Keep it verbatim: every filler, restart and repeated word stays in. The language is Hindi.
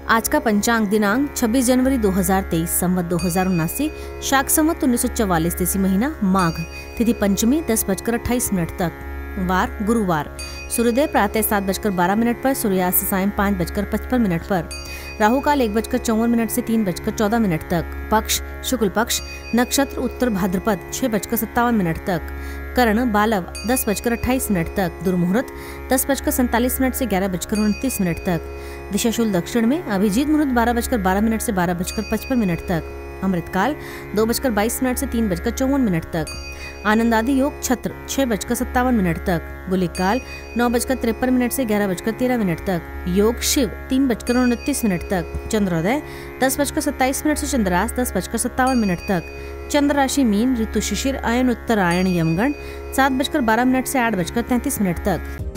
आज का पंचांग दिनांक छब्बीस जनवरी दो हज़ार तेईस, संवत दो हजार उन्नासी, शाक संवत उन्नीस सौ चौवालीस, तिथि महीना माघ, तिथि पंचमी दस बजकर अट्ठाईस मिनट तक, वार गुरुवार, सूर्योदय प्रातः सात बजकर बारह मिनट पर, सूर्यास्त सायं पाँच बजकर पचपन मिनट पर, राहु काल एक बजकर चौवन मिनट से तीन बजकर चौदह मिनट तक, पक्ष शुक्ल पक्ष, नक्षत्र उत्तर भाद्रपद छह बजकर सत्तावन मिनट तक, कर्ण बालव दस बजकर अट्ठाईस मिनट तक, दुर्मुहूर्त दस बजकर सैंतालीस मिनट से ग्यारह बजकर उनतीस मिनट तक, दिशा शूल दक्षिण में, अभिजीत मुहूर्त बारह बजकर बारह मिनट से बारह बजकर पचपन मिनट तक, अमृतकाल दो बजकर बाईस मिनट से तीन बजकर चौवन मिनट तक, आनंद आदि योग छत्र छह बजकर सत्तावन मिनट तक, गुलिक काल नौ बजकर तिरपन मिनट से ग्यारह बजकर तेरह मिनट तक, योग शिव तीन बजकर उनतीस मिनट तक, चंद्रोदय दस बजकर सत्ताईस मिनट से चंद्रास्त दस बजकर सत्तावन मिनट तक, चंद्र राशि मीन, ऋतु शिशिर, अयन उत्तरायण यमगण सात बजकर बारह मिनट से आठ बजकर तैंतीस मिनट तक।